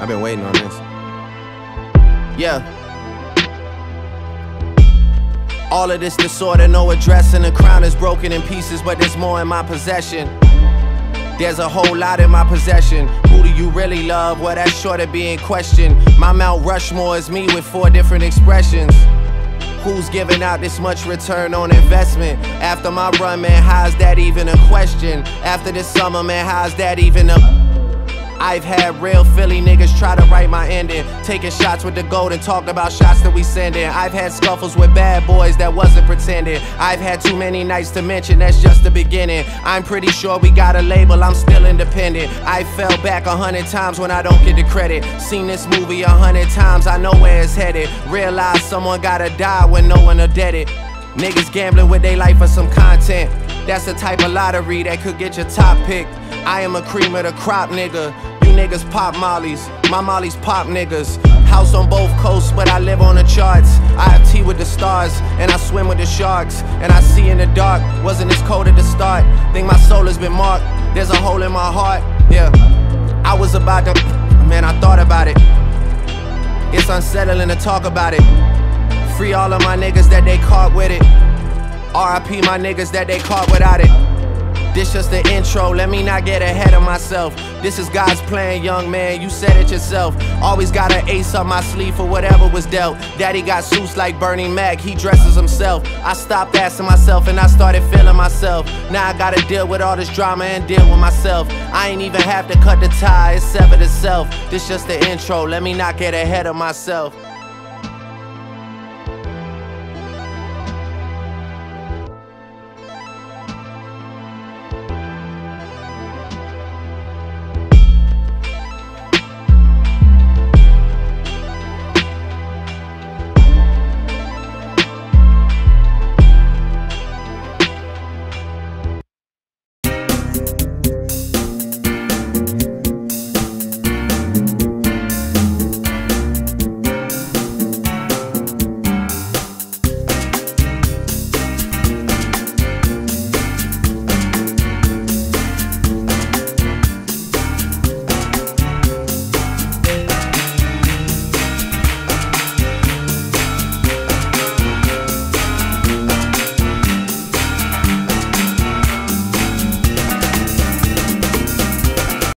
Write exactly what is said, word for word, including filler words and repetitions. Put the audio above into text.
been waiting on this. Yeah. All of this disorder, no addressin. The crown is broken in pieces, but there's more in my possession. There's a whole lot in my possession. Who do you really love? Well, that's sure to be in question. My Mount Rushmore is me with four different expressions. Who's giving out this much return on investment? After my run, man, how's that even a question? After this summer, man, how's that even a... I've had real Philly niggas try to write my ending, taking shots with the gold and talked about shots that we sendin. I've had scuffles with bad boys that wasn't pretending. I've had too many nights to mention, that's just the beginning. I'm pretty sure we got a label, I'm still independent. I fell back a hundred times when I don't get the credit. Seen this movie a hundred times, I know where it's headed. Realize someone gotta die when no one will dead it. Niggas gambling with their life for some content. That's the type of lottery that could get your top pick. I am a cream of the crop, nigga. You niggas pop mollies, my mollies pop niggas. House on both coasts, but I live on the charts. I have tea with the stars, and I swim with the sharks. And I see in the dark, wasn't this cold at the start. Think my soul has been marked, there's a hole in my heart. Yeah, I was about to, man, I thought about it. It's unsettling to talk about it. Free all of my niggas that they caught with it. R I P my niggas that they caught without it. This just the intro, let me not get ahead of myself. This is God's plan, young man, you said it yourself. Always got an ace up my sleeve for whatever was dealt. Daddy got suits like Bernie Mac, he dresses himself. I stopped asking myself and I started feeling myself. Now I gotta deal with all this drama and deal with myself. I ain't even have to cut the tie, it's severed itself. This just the intro, let me not get ahead of myself.